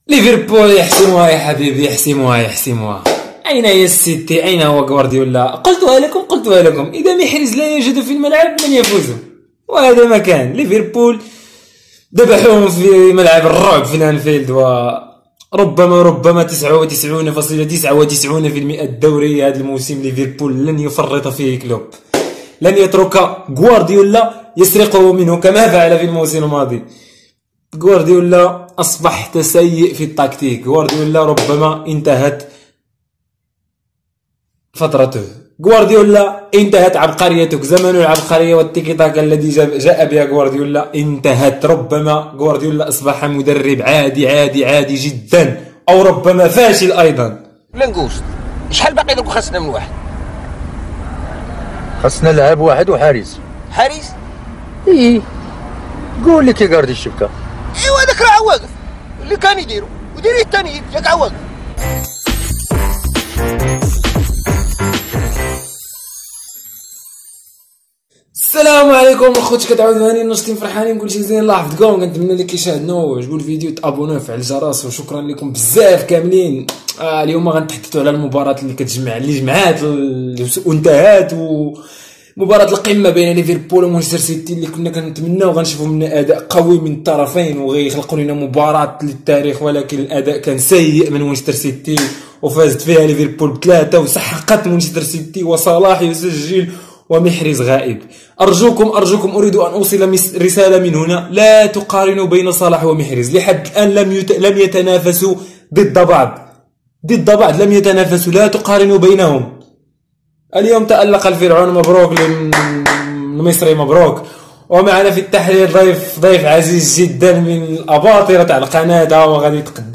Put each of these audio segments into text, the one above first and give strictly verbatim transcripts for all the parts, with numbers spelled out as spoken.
ليفربول يحسموها يا حبيبي، يحسموها يحسموها. أين هي السيتي؟ أين هو غوارديولا؟ قلتها لكم قلتها لكم إذا محرز لا يوجد في الملعب من يفوز، وهذا ما كان. ليفربول ذبحوهم في ملعب الرعب في الانفيلد، وربما ربما تسعة وتسعين فاصلة تسعة وتسعين بالمئة الدوري هذا الموسم ليفربول لن يفرط فيه كلوب، لن يترك غوارديولا يسرقه منه كما فعل في الموسم الماضي. غوارديولا أصبح سيء في التكتيك، غوارديولا ربما انتهت فترته، غوارديولا انتهت عبقريتك، زمن العبقرية والتيكي تاكا الذي جاء بها غوارديولا انتهت. ربما غوارديولا أصبح مدرب عادي عادي عادي جدا، أو ربما فاشل أيضا. لنقوست شحال باقي لكم؟ خاصنا من واحد، خاصنا لاعب واحد وحارس. حارس؟ ايه قول لي كيغاردي الشبكه. ايوا هذاك راه واقف اللي كان يديرو وديريه الثاني ياك عواقف. السلام عليكم اخوتي، كتعاودوا هاني نشطين فرحانين كلشي زين. الله يحفظكم، كنتمنى اللي كيشاهدنا وعجبو الفيديو تابونوا وفعل الجرس، وشكرا لكم بزاف كاملين. آه اليوم غنتحدثوا على المباراه اللي كتجمع اللي جمعات وانتهت، ومباراه القمه بين ليفربول ومانشستر سيتي اللي كنا كنتمناو غنشوفوا منها اداء قوي من الطرفين وغيخلقوا لنا مباراه للتاريخ، ولكن الاداء كان سيء من مانشستر سيتي وفازت فيها ليفربول بثلاثه، وسحقت مانشستر سيتي وصلاح يسجل ومحرز غائب. أرجوكم أرجوكم أريد أن أوصل رسالة من هنا، لا تقارنوا بين صلاح ومحرز. لحد الآن لم يت... لم يتنافسوا ضد بعض ضد بعض لم يتنافسوا، لا تقارنوا بينهم. اليوم تألق الفرعون، مبروك للمصري مبروك. ومعنا في التحليل ضيف ضيف عزيز جدا من الأباطرة تاع القناة، وغادي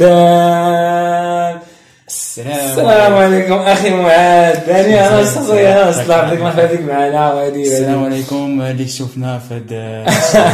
يتقدم. السلام, السلام عليكم اخي معاذ. ثاني انا صغير اصلا عطيك مرحبا بك معنا. وهذه السلام عليكم اللي شفنا في هذا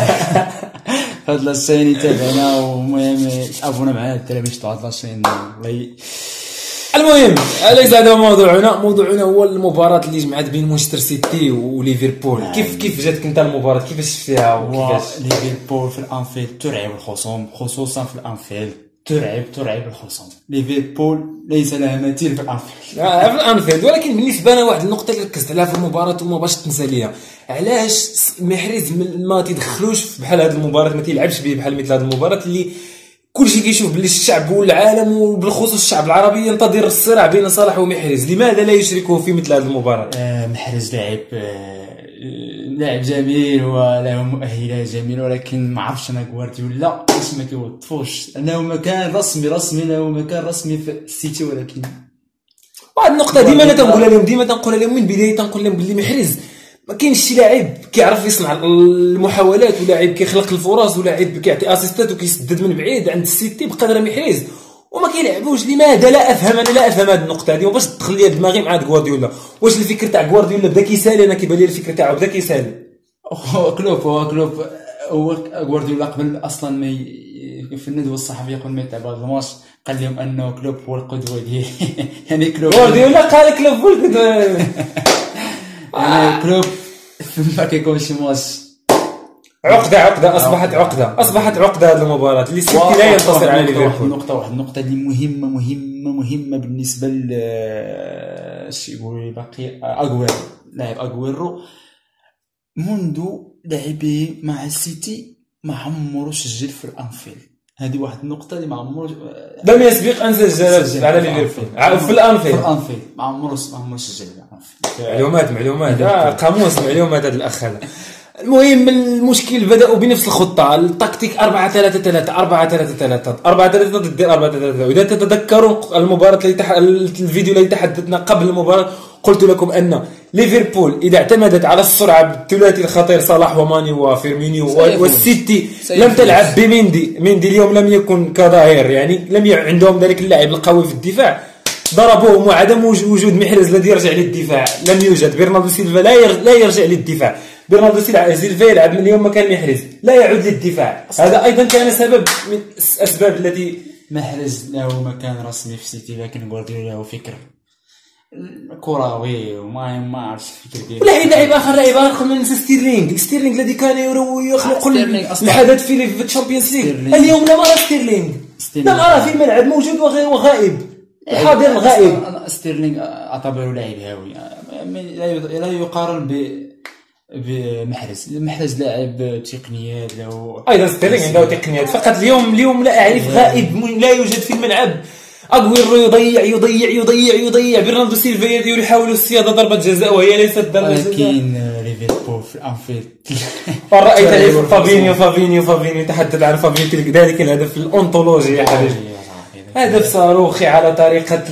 هاد لاشين تابعنا، ومهم تابونا معنا الدراري باش تعرف لاشين. الله المهم ليس هذا موضوعنا، موضوعنا هو المباراة اللي جمعت بين مانشستر سيتي وليفربول. نعم. كيف كيف جاتك انت المباراة؟ كيفاش شفتيها؟ وكيفاش ليفربول في الانفيلد ترعب الخصوم، خصوصا في الانفيلد ترعب ترعب الخصوم. ليفربول ليس لها مثيل في الانفيلد. آه في الانفيلد. ولكن بالنسبه لنا واحد النقطه اللي ركزت عليها في المباراه وما باش تنسى ليا، علاش محرز ما تيدخلوش بحال هذه المباراه، ما تيلعبش به بحال مثل هذه المباراه اللي كلشي كيشوف باللي الشعب والعالم وبالخصوص الشعب العربي ينتظر الصراع بين صلاح ومحرز. لماذا لا يشركه في مثل هذه المباراه؟ آه محرز لاعب آه لاعب جميل وله مؤهلات جميله، ولكن ما عرفتش انا غوارديولا باش ما كيوظفوش، انه مكان رسمي رسمي له مكان رسمي في السيتي. ولكن واحد النقطه ديما انا تنقولها لهم ديما تنقولها لهم من البدايه، تنقول لهم بلي محرز ما كاينش شي لاعب كيعرف يصنع المحاولات، ولاعب كيخلق الفرص، ولاعب كيعطي اسيستات وكيسدد من بعيد عند السيتي بقدر محرز، وما كيلعبوش. لماذا؟ لا افهم انا لا افهم هذه النقطه هذه، وباش تدخل لي دماغي مع غوارديولا. واش الفكر تاع غوارديولا بدا كيسالي؟ انا كيبان لي الفكر تاعو بدا كيسالي. كلوب هو كلوب هو غوارديولا قبل اصلا ما في الندوه الصحفيه قبل ما يلعب هذا الماتش قال لهم انه كلوب هو القدوه ديالي. يعني كلوب غوارديولا قال كلوب هو القدوه. يعني كلوب ما كيكونش شي ماتش عقده عقده اصبحت عقده اصبحت عقده هذه المباراه اللي السيتي لا ينتصر على ليفربول. واحد النقطه واحد النقطه اللي مهمه مهمه مهمه بالنسبه ل شي يقول باقي اغويرو. لاعب اغويرو منذ لعبه مع السيتي ما عمره سجل في الانفيلد. هذه واحد النقطه اللي ما عمره لم يسبق ان سجل على ليفربول في الانفيلد. في الانفيلد ما عمره ما عمره سجل في الانفيلد. معلومات معلومات آه قاموس معلومات هذا الاخ هذا. المهم المشكل بدأوا بنفس الخطة، التكتيك أربعة ثلاثة ثلاثة أربعة ثلاثة ثلاثة أربعة ثلاثة ضد أربعة ثلاثة. وإذا تتذكروا المباراة اللي تح... الفيديو اللي تحدثنا قبل المباراة قلت لكم أن ليفربول إذا اعتمدت على السرعة بالثلاثي الخطير صلاح وماني وفيرمينيو و... والسيتي لم تلعب بميندي. ميندي اليوم لم يكن كظاهر، يعني لم ي... عندهم ذلك اللاعب القوي في الدفاع، ضربوهم. وعدم وجود محرز الذي يرجع للدفاع لم يوجد. برناردو سيلفا لا ير... لا يرجع للدفاع. برناردو سيلفا يلعب من اليوم مكان محرز، لا يعود للدفاع. هذا ايضا كان سبب من الاسباب التي محرز له مكان رسمي في السيتي، لكن غوارديولا له فكر كروي وما ما عرفش الفكر ديالو. ولا لاعب اخر لاعب اخر من ستيرلينغ ستيرلينغ الذي كان يخلق الحدث في الشامبيونز ليغ. اليوم لا مره ستيرلينغ ستيرلينغ لم ارى في الملعب موجود وغير وغائب الحاضر الغائب. أنا ستيرلينغ اعتبره لاعب هاوي، لا يقارن ب بمحرز. محرز لاعب تقنيات له، ايضا ستيرلينغ عنده تقنيات فقط. اليوم اليوم لا اعرف غائب لا يوجد في الملعب. اغويرو يضيع يضيع يضيع يضيع برناردو سيلفا يحاول الصياده ضربه جزاء وهي ليست ضربه جزاء. ولكن ليفربول في الانفيلد ورأيت فابينيو فابينيو فابينيو تحدث عن فابينيو ذلك الهدف الأنطولوجي يا حبيبي، هدف صاروخي على طريقة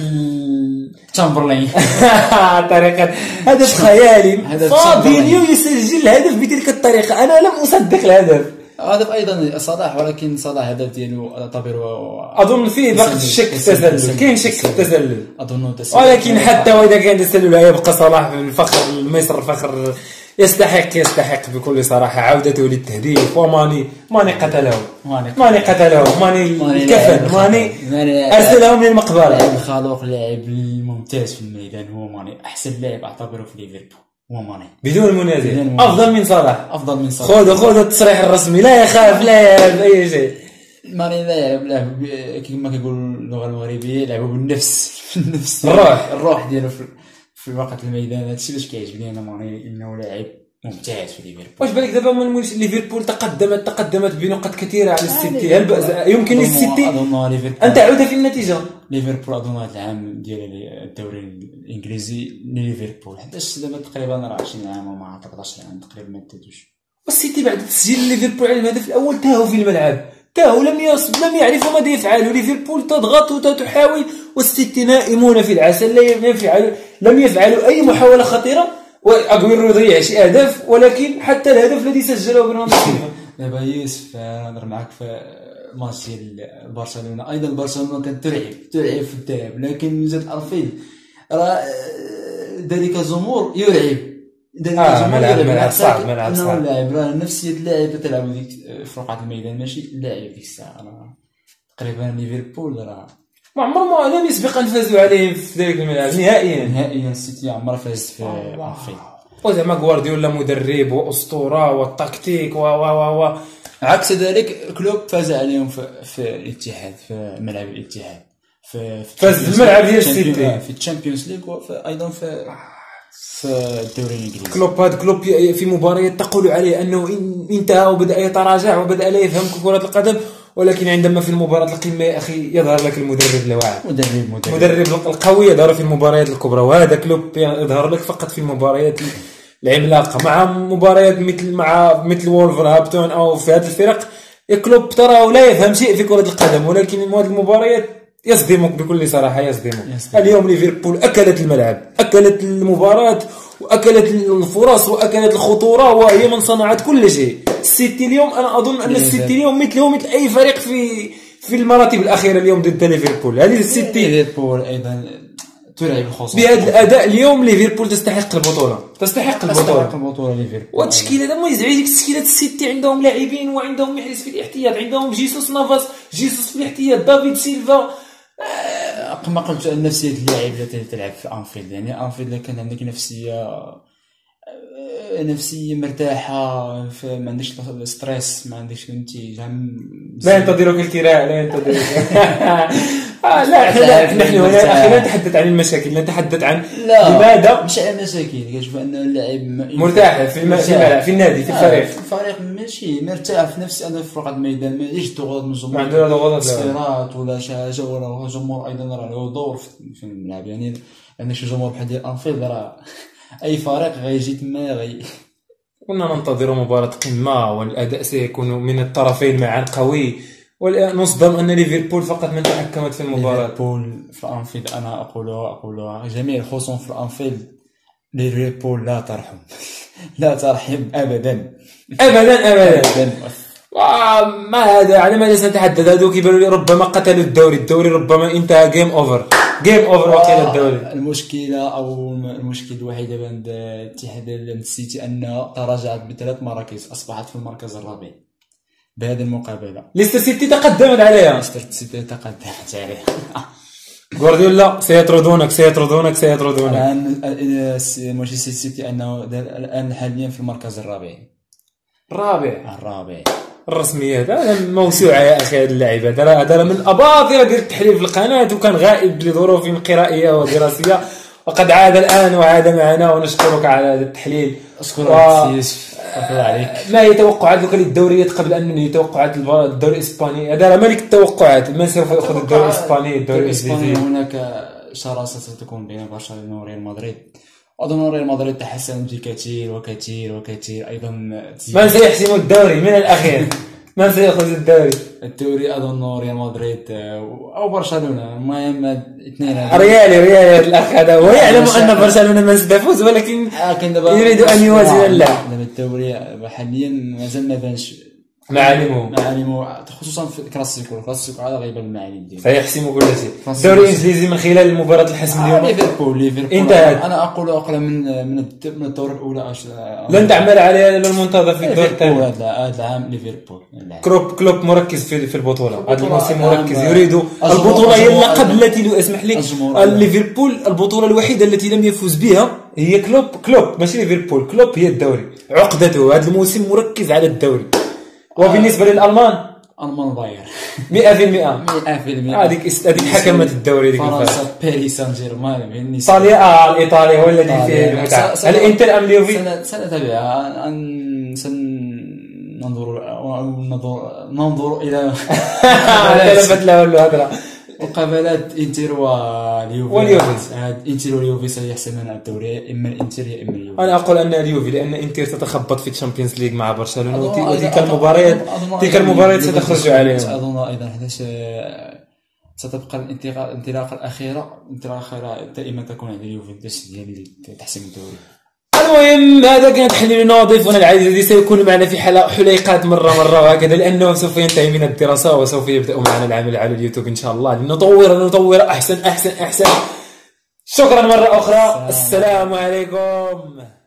تشامبرلين طريقة هدف خيالي. فابينيو يسجل الهدف بتلك الطريقة، أنا لم أصدق الهدف. هدف ايضا صلاح، ولكن صلاح هدف ديالو اعتبره اظن فيه باقي الشك في التسلل، كاين شك في التسلل اظن تسلل، ولكن حتى واذا كان تسلل يبقى صلاح الفخر المصر فخر يستحق يستحق بكل صراحه عودته للتهديف. وماني ماني قتله ماني قتله ماني كفن ماني ارسلهم للمقبره. لاعب خالق، لاعب ممتاز في الميدان، هو ماني احسن لاعب اعتبره في ليفربول، هو ماني بدون منازع افضل من صلاح، افضل من صلاح. خذ خذ التصريح الرسمي، لا يخاف لا يهاب اي شيء. ماني لا يلعب لعب كما كيقول اللغه المغربيه، يلعبوا بالنفس بالنفس الروح الروح ديالو في في وقت الميدان. هادشي باش كيعجبني انا ماني، انه لاعب ممتاز في ليفربول. واش بالك دابا من ليفربول تقدمت تقدمت بنقط كثيره على السيتي؟ هل يمكن للسيتي ان تعود في النتيجه؟ ليفربول اظن هذا العام ديال الدوري الانجليزي لليفربول، حيت دابا تقريبا راه عشرين عام وما أربعطاش عام تقريبا ما انتهوش. والسيتي بعد تسجيل ليفربول على الهدف الاول تاهوا في الملعب، تاهوا لم يصب لم يعرفوا ماذا يفعلوا. ليفربول تضغط وتحاول والسيتي نائمون في العسل، لا يفعلوا لم يفعلوا اي محاوله خطيره. واغويرو يضيع شي اهداف، ولكن حتى الهدف الذي سجله برناردو سيلفا. دابا يوسف نهضر معاك في ماتش ديال برشلونه، ايضا برشلونه كانت تلعب تلعب في الذهاب، لكن زاد الفيل راه ذلك الجمهور يلعب ذلك آه الجمهور ملعب صعب ملعب صعب. اللاعب راه نفسيه اللاعب تلعب ديك في رقعه الميدان، ماشي اللاعب ديك الساعه. راه تقريبا ليفربول راه ما عمر ما لم يسبق ان فازوا عليه في ذلك الملعب نهائيا. نهائيا السيتي عمره فاز في الفيل. وزعما غوارديولا مدرب واسطوره والتكتيك و و و عكس ذلك كلوب فاز عليهم في, في الاتحاد، في ملعب الاتحاد، في فاز في الملعب ديال السيتي في الشامبيونز ليغ، وايضا في في الدوري الانجليزي. كلوب هذا كلوب في مباريات تقول عليه انه انتهى وبدا يتراجع وبدا لا يفهم كرة القدم، ولكن عندما في المباراة القمة يا اخي يظهر لك المدرب الواعي، مدرب مدرب مدرب القوي يظهر في المباريات الكبرى. وهذا كلوب يظهر لك فقط في المباريات العملاقة، مع مباريات مثل مع مثل وولفرهامبتون او في هذه الفرق. كلوب تراه لا يفهم شيء في كرة القدم، ولكن هذه المباريات يصدمك بكل صراحة، يصدمك. اليوم ليفربول أكلت الملعب، أكلت المباراة وأكلت الفرص وأكلت الخطورة، وهي من صنعت كل شيء. السيتي اليوم أنا أظن أن السيتي اليوم مثله مثل أي فريق في في المراتب الأخيرة اليوم ضد ليفربول. هذه السيتي ليفربول أيضا تلعب الخصوص بهذا الأداء اليوم ليفربول تستحق البطولة، تستحق البطولة تستحق البطولة ليفربول. والتشكيلة هذا ما يزعجك، تشكيلة السيتي عندهم لاعبين وعندهم محرز في الاحتياط، عندهم جيسوس نافاس جيسوس في الاحتياط، دافيد سيلفا. كما قلت نفسية اللاعب التي تلعب في أنفيلد، يعني أنفيلد كان عندك نفسية نفسية مرتاحة، ما عندكش ستريس، ما عندكش انت لا ينتظرك الكراء لا ينتظرك آه لا احنا نحن هنا اخي لا نتحدث عن المشاكل، نتحدث عن لماذا مش عن المشاكل. كتشوف ان اللاعب مرتاح في الملعب في النادي في الفريق في الفريق ماشي مرتاح في نفسه، انا في رقعة الميدان ماشي ضغوط من الجمهور، ما عنده ضغوطات تصفيرات ولا شي حاجه، ولا الجمهور ايضا راه له دور في الملعب. يعني عندك شي جمهور بحال ديال انفيلد راه اي فريق غيجي تما غي. كنا ننتظر مباراة قمة والأداء سيكون من الطرفين معا قوي، ونصدم أن ليفربول فقط من تحكمت في المباراة. ليفربول في الأنفيلد أنا أقولها أقولها جميع الخصوم في الأنفيلد، ليفربول لا ترحم لا ترحم أبدا أبدا أبدا, أبداً. ما هذا على ماذا سنتحدث؟ هذوك يبانوا ربما قتلوا الدوري، الدوري ربما انتهى جيم اوفر جيم اوفر وقيل الدوري. المشكله او المشكله الوحيده عند اتحاد السيتي ان تراجعت بثلاث مراكز، اصبحت في المركز الرابع بهذه المقابله. ليستر سيتي تقدمت عليها، ليستر سيتي تقدمت عليها غوارديولا سيطردونك سيطردونك سيطردونك الان مانشستر سيتي انه الان حاليا في المركز الرابع الرابع الرابع الرسميات. هذا موسوعه يا اخي، هذا اللاعب هذا هذا من الاباطره ديال التحليل في القناه، وكان غائب لظروف قرائيه ودراسيه، وقد عاد الان وعاد معنا، ونشكرك على هذا التحليل. اشكرك و... سي يوسف، الله عليك. ما هي توقعاتك للدوريات قبل ان ننهي؟ توقعات الدوري الاسباني، هذا ملك التوقعات، من سوف ياخذ الدوري الاسباني؟ الدوري الانجليزي هناك شراسه ستكون بين برشلونه وريال مدريد، اظن ريال مدريد تحسن بكثير وكثير وكثير ايضا. من سيحسم الدوري من الاخير؟ من سيأخذ الدوري؟ الدوري اظن ريال مدريد او برشلونه، المهم اثنين. ريالي ريالي الاخ هذا، هو يعلم ان برشلونه من ستفوز، ولكن يريد ان يوازن اللعب. دابا الدوري حاليا مازال ما بانش معالمه معالمه، خصوصا في الكلاسيكو. الكلاسيكو على غيبه المعالم ديالو، سيحسم كل شيء. الدوري الانجليزي من خلال مباراه الحسم اليوم ليفربول ليفربول انتهت. انا اقول اقل من من من الدور الاولى. لن تعمل عليها المنتظر في الدور الثاني. هذا العام ليفربول كلوب كلوب مركز في في البطوله، هذا الموسم مركز، يريد البطوله. هي اللقب التي لو اسمح لي، ليفربول البطوله الوحيده التي لم يفوز بها هي كلوب. كلوب ماشي ليفربول، كلوب هي الدوري، عقدته هذا الموسم مركز على الدوري. وبالنسبه للالمان، المان ضاير مئة بالمئة مئة بالمئة. هذيك هذيك حكمت الدوري ديك فرنسا باريس سان جيرمان. ايطاليا، اه الايطالي هو الذي فيه المتعه. هل انتر ام ليوفي؟ سنتابعها، ان سننظر ننظر ننظر الى تلفت له الهضره. مقابلات انتر واليوفي، واليوفي انتر واليوفي سيحسمان الدوري، اما الانتر يا اما اليوفي. انا اقول ان اليوفي، لان انتر تتخبط في الشامبيونز ليغ مع برشلونه، وتلك المباريات تلك المباريات ستخرج عليهم. اظن ايضا هذا ستبقى الانطلاقه الانطلاقه الاخيره الانطلاقه الاخيره دائما تكون عند اليوفي ديال تحسم الدوري. المهم هذا كان تحليل ناظف، وانا العزيز الذي سيكون معنا في حليقات مره مره وهكذا، لانه سوف ينتهي من الدراسه وسوف يبدا معنا العمل على اليوتيوب ان شاء الله، لنطور نطور احسن احسن احسن. شكرا مره اخرى، السلام عليكم.